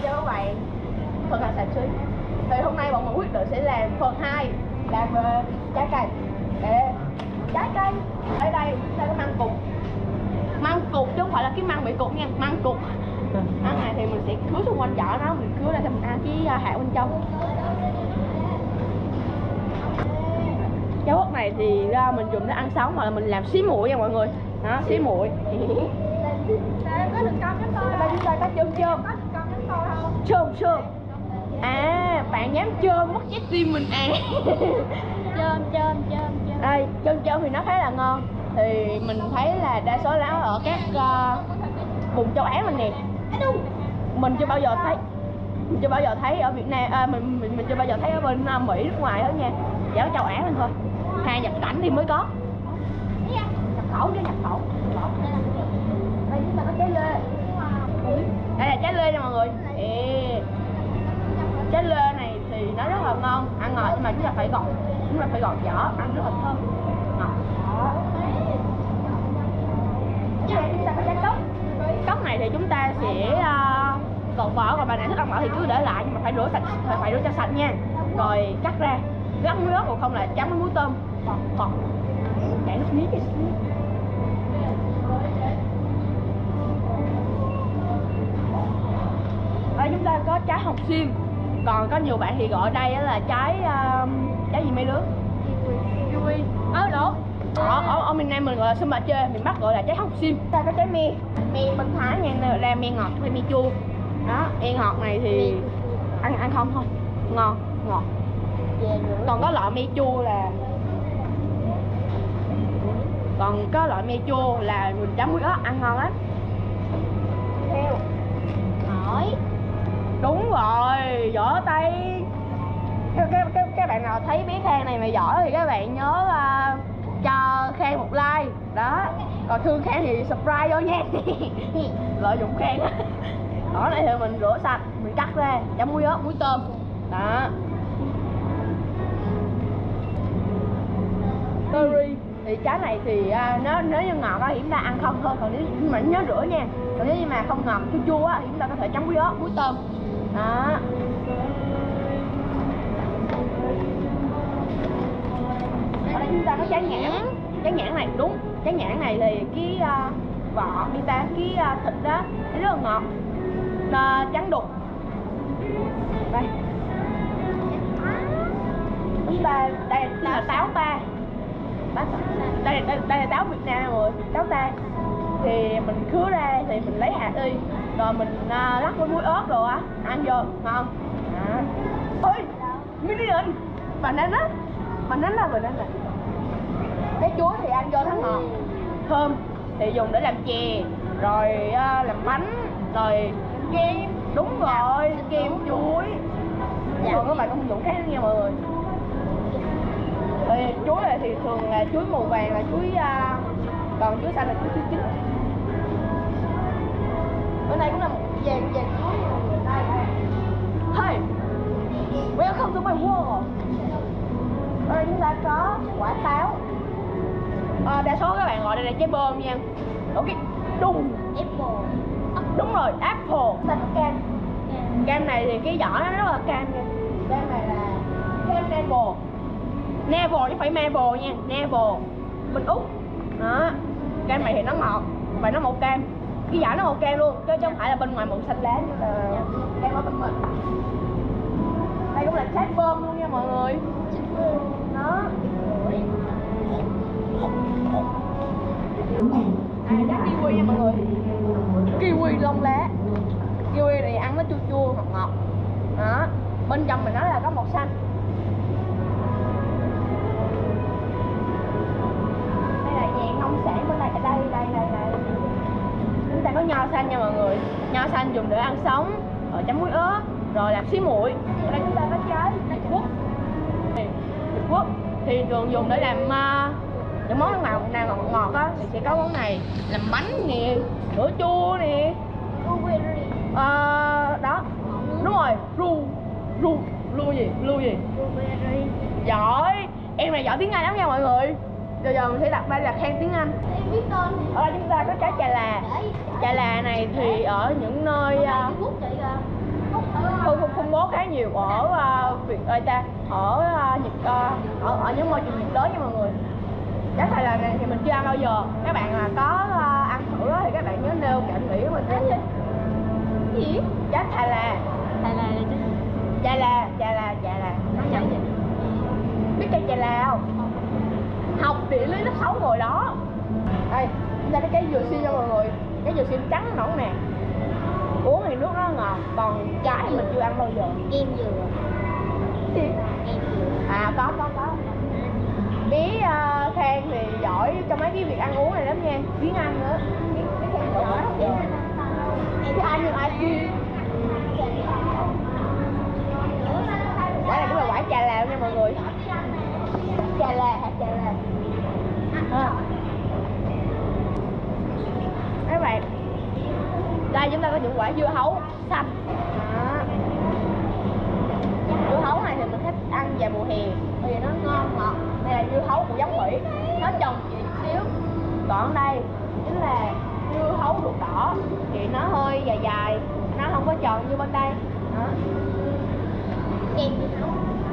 cho các bạn thực hành sạch suy. Thì hôm nay bọn mình quyết định sẽ làm phần 2, làm trái cây. Để trái cây ở đây chúng ta có măng cụt. Măng cụt chứ không phải là cái măng bị cụt nha, măng cụt. Măng này thì mình sẽ cứa xung quanh vỏ nó, mình cứa ra cho mình ăn cái hạt bên trong. Trái quất này thì mình dùng để ăn sống hoặc là mình làm xí muội nha mọi người. Đó, xí muội. Có được con cái tôi. Đây chúng ta có chôm chôm. Có được con cái tôi không? Chôm chôm. À, bạn dám chôm mất trái tim mình à. Chôm. Đây, chôm thì nó khá là ngon. Thì mình thấy là đa số lá ở các vùng châu Á mình nè. Mình chưa bao giờ thấy ở Việt Nam, mình chưa bao giờ thấy ở bên Mỹ nước ngoài hết nha. Chỉ ở châu Á mình thôi. Hàng nhập cảnh thì mới có. Nhập khẩu chứ nhập khẩu. Đây chúng ta có trái lê. Đây là trái lê nha mọi người. Trái lê này thì nó rất là ngon, ăn ngọt nhưng mà chúng ta phải gọt vỏ, ăn rất là thơm, ngọt. Đây chúng ta có trái cốc. Cốc này thì chúng ta sẽ gọt vỏ, còn bạn nào thích ăn vỏ thì cứ để lại nhưng mà phải rửa cho sạch nha. Rồi cắt ra, gắn muối ớt, còn không là chấm với muối tôm. Còn chảy nước miếng kìa. Đây chúng ta có trái hồng xiêm. Còn có nhiều bạn thì gọi đây là trái gì mấy đứa? Kiwi. Đúng. Ở miền Nam mình gọi là sâm bà chê, miền Bắc gọi là trái hồng xiêm. Ta có trái me Bình Thái nha, là me ngọt hay me chua. Đó, me ngọt này thì ăn không thôi, ngọt. Còn có loại me chua là mình chấm muối ớt ăn ngon lắm. Theo hỏi. Đúng rồi, vỏ tay. Các bạn nào thấy bé Khang này mà giỏi thì các bạn nhớ cho Khang một like. Đó. Còn thương Khang thì subscribe vô nha. Lợi dụng Khang. Đó này thì mình rửa sạch, mình cắt ra, chấm muối ớt, muối tôm. Đó. Curry thì trái này thì nếu như ngọt thì chúng ta ăn không thôi, còn nếu mà nhớ rửa nha. Còn nếu như mà không ngọt chua thì chúng ta có thể chấm muối ớt, muối tôm. Đó. Ở đây chúng ta có trái nhãn. Trái nhãn này đúng, trái nhãn này thì cái vỏ cái thịt đó nó rất là ngọt, trắng đục. Đây chúng ta đây là táo ta. Đây là táo Việt Nam rồi, táo ta thì mình khứa ra thì mình lấy hạt đi rồi mình lắc với muối ớt rồi á, ăn vô ngon. Ôi minion banana. Cái chuối thì ăn vô nó ngọt thơm, thì dùng để làm chè rồi làm bánh rồi kem. Đúng rồi, kem chuối. Còn các bạn công dụng khác nha mọi người. Thì chuối này thì thường là chuối màu vàng là chuối, còn chuối xanh là chuối chín. Bên này cũng là một vàng chuối. Hey, welcome to my world. Ở đây chúng ta có quả táo. Đa số các bạn gọi đây là trái bơm nha. Ok, đúng. Apple. Đúng rồi, apple. Ta có cam. Cam này thì cái vỏ nó rất là cam nha. Cam này là cam Neville chứ phải maple nha, Neville bên Úc. Đó, cam này thì nó ngọt và nó màu cam, cái vỏ nó màu cam luôn chứ không phải là bên ngoài màu xanh lá như là cam ở bên mình. Đây cũng là trái bơm luôn nha mọi người. Đó. Trái kiwi nha mọi người. Kiwi lông lá. Kiwi này ăn nó chua chua ngọt ngọt. Đó, bên trong mình nói là có màu xanh. Đây là vàng nông sản bên đây. Chúng ta có nho xanh nha mọi người. Nho xanh dùng để ăn sống, rồi chấm muối ớt, rồi làm xí muội. Ở đây chúng ta có trái Việt Quất thì thường dùng để làm những món nào ngọt á thì sẽ có món này, làm bánh nè, sữa chua nè. Đó, đúng rồi, lu gì? Giỏi, em này giỏi tiếng Anh lắm nha mọi người. Giờ mình sẽ đặt đây là Khang tiếng Anh. Ở đây chúng ta có trái trà là. Trà là này thì ở những nơi nhiều ở Việt ta ở ở những môi trường nhiệt đới nha mọi người. Giá Thái Lan này thì mình chưa ăn bao giờ. Các bạn mà có ăn thử thì các bạn nhớ nêu cảm nghĩ của mình đi. Gì? Giá Thái Lan. Thái Lan là chứ. Chà là. Nó nhầm vậy. Biết cây chà là không? Học địa lý lớp 6 rồi đó. Đây, chúng ta có trái dừa xiêm cho mọi người. Trái dừa xiêm trắng nõn nè. Uống thì nước nó ngọt, còn trái mình chưa ăn bao giờ. Kem dừa. Kem dừa. À có. Bí Khang thì giỏi trong mấy cái việc ăn uống này lắm nha. Biến ăn nữa. Bí Khang giỏi lắm. Thì ai như ai kia. Quả này cũng là quả trà Lào nha mọi người. Trà Lào. Các bạn, đây chúng ta có những quả dưa hấu xanh. Đó. Dưa hấu này thì mình thích ăn vào mùa hè bởi vì nó ngon ngọt. Đây là dưa hấu của giống Mỹ, nó trồng chỉ xíu. Còn đây chính là dưa hấu ruột đỏ, thì nó hơi dài, nó không có tròn như bên đây. Đó. Kem dưa hấu.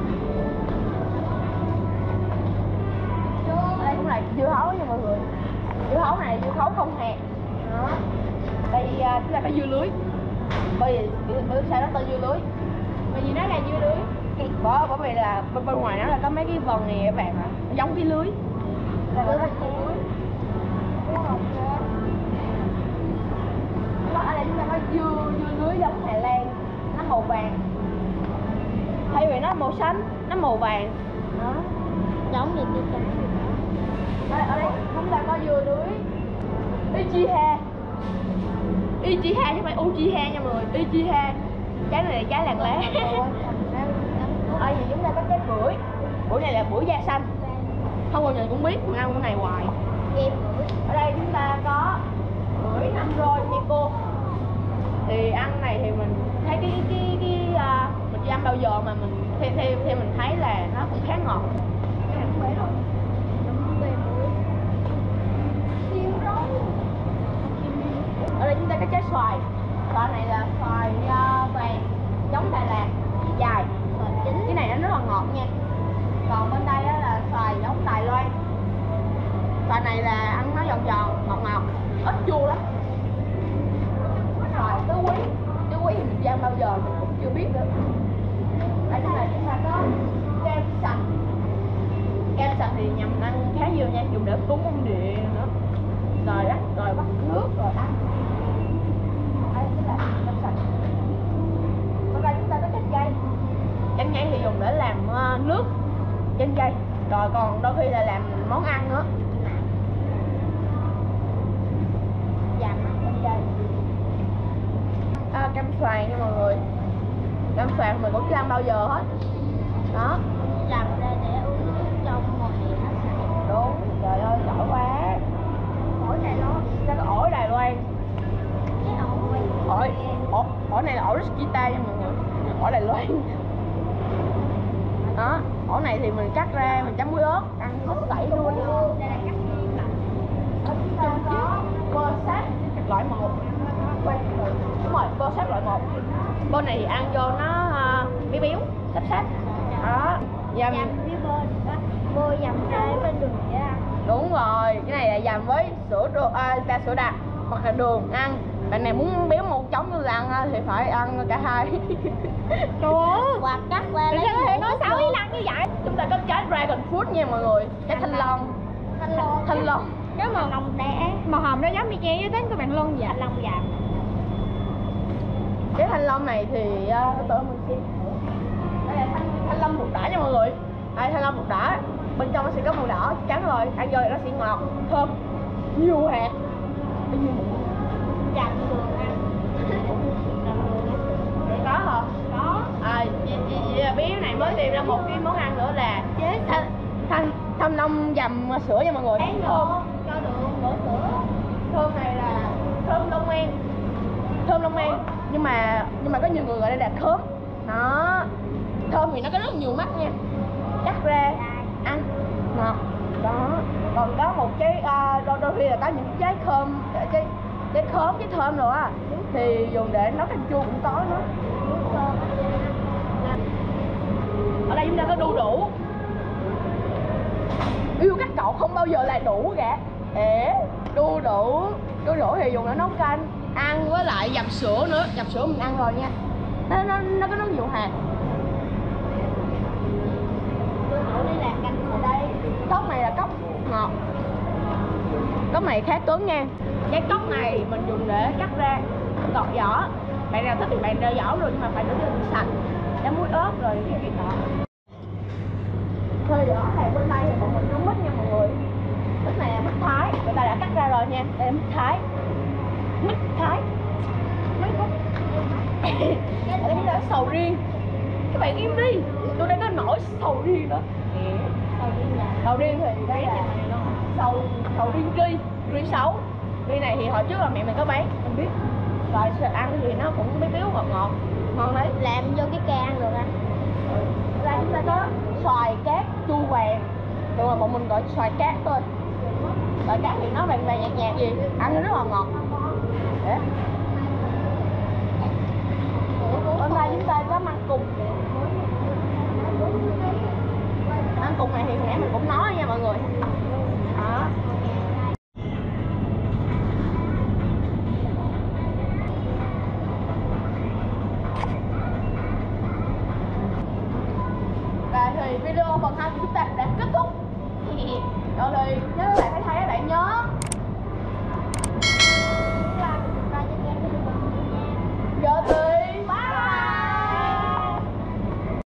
Đây cũng là dưa hấu nha mọi người. Dưa hấu này dưa hấu không hạt. Đó. Đây chúng ta có dưa lưới. Bởi sao nó tên dưa lưới? Bởi vì nó là dưa lưới. Bởi vì là bên ngoài nó là có mấy cái vần này các bạn ạ, giống cái lưới. Là lưới. Ở đây chúng ta có dưa lưới giống Hà Lan, nó màu vàng. Thay vì nó màu xanh, nó màu vàng. Đó. Giống gì tôi chấm. Ở đây chúng ta có dưa lưới Uchiha chứ không phải Uchiha nha mọi người. Uchiha. Trái này là trái làng lá. Ở đây thì chúng ta có trái bưởi này là bưởi da xanh, không bao giờ cũng biết, mình ăn cái này hoài. Ở đây chúng ta có bưởi năm rồi Mexico. Thì ăn này thì mình thấy mình chưa ăn bao giờ mà mình theo mình thấy là nó cũng khá ngọt. Cái này cũng vậy thôi. Ở đây chúng ta có trái xoài. Xoài này là xoài vàng giống Đà Lạt, dài. Cái này nó rất là ngọt nha. Còn bên đây đó là xoài giống Đài Loan. Xoài này là ăn nó giòn ngọt, ít chua lắm. Xoài tứ quý thì mình chưa ăn bao giờ, mình cũng chưa biết nữa. Đây chúng ta có kem sạch. Kem sạch thì nhằm ăn khá nhiều nha, dùng để cúng ông địa nữa. Rồi bắt nước rồi ăn. Đây chính là kem sạch. Bên đây chúng ta có chanh dây. Chanh dây thì dùng để làm nước chanh dây. Rồi còn đôi khi là làm món ăn nữa. Chanh dây. Cam xoàn nha mọi người. Cam xoàn mình cũng chưa ăn bao giờ hết. Đó. Làm ra để uống nước trong mùa hè nó sạch. Đúng, trời ơi giỏi quá. Ổi Đài Loan. Ra có ổi Đài Loan. Cái Ổi này là ổi Rosquita nha mọi người. Ổi Đài Loan. Đó, ổi này thì mình cắt ra mình chấm muối ớt, ăn hết sảy luôn. Đây là cắt viên lạnh. Trong chiếc bơ sát loại 1. Đúng rồi, bơ sát loại 1. Bơ này thì ăn vô nó béo, sáp. Đó. Dầm với bơ dầm ra bên đường để ăn. Đúng rồi, cái này là dầm với sữa đặc hoặc là đường ăn. Bạn này muốn béo một chóng như là ăn thì phải ăn cả hai. Trời ơi, hoặc cắt ra lấy. Sao có thể nói xấu ý Lăng như vậy? Chúng ta có trái dragon fruit nha mọi người. Trái thanh long. Thanh long. Cái màu hồng đẻ. Màu hồng nó giống như chê với tính của bạn luôn vậy. Thanh long vàng. Cái thanh long này thì tự mình xem. Đây là thanh long ruột đỏ nha mọi người. Đây thanh long ruột đỏ. Bên trong nó sẽ có màu đỏ chắc chắn rồi. Ăn vô thì nó sẽ ngọt, thơm, nhiều hạt. Dặn đường ăn. Có hả? Có. Chị bé này mới tìm ra một cái món ăn nữa là thanh long dầm sữa nha mọi người. Thơm. Cho đường đổ sữa. Thơm này là thơm Long An. Nhưng mà có nhiều người gọi đây là khóm. Đó. Thơm thì nó có rất nhiều mắt nha. Cắt ra ăn ngọt. Đó. Còn có một cái đôi khi là có những trái thơm, trái khóm, trái thơm rồi á thì dùng để nấu canh chua cũng có nữa. chúng ta có đu đủ. Yêu các cậu không bao giờ là đủ cả. Đu đủ thì dùng để nấu canh, ăn với lại dầm sữa nữa. Dầm sữa mình ăn rồi nha, nó có rất nhiều hạt. Đây là canh ở đây. Cốc này là cốc ngọt, cốc này khá cứng nha. Cái cốc này mình dùng để cắt ra gọt vỏ. Bạn nào thích thì bạn đeo vỏ rồi, nhưng mà phải để sạch, để muối ớt rồi cái gì đó. Hơi rõ này bên đây thì bọn mình không mít nha mọi người. Mít này là mít Thái, người ta đã cắt ra rồi nha. Đây là mít Thái. Mít Thái. Ở đây là sầu riêng. Các bạn im đi, tôi đang có nổi sầu riêng đó. Sầu riêng thì đây là sầu riêng ri xấu. Ri này thì hồi trước là mẹ mình có bán, mình biết. Rồi ăn thì nó cũng béo béo ngọt ngọt, ngon đấy. Làm vô cái can được á. Đây chúng ta có xoài cát chua vàng, nhưng mà bọn mình gọi xoài cát thôi. Xoài cát thì nó vàng vàng nhạt nhạt gì, ăn nó rất là ngọt. Đấy. Hôm nay chúng ta có măng cục. Măng cục này thì nãy mình cũng nói nha mọi người. Đó. Và thì video phần 2 của chúng ta đã kết thúc. Rồi thì nếu các bạn thấy các bạn nhớ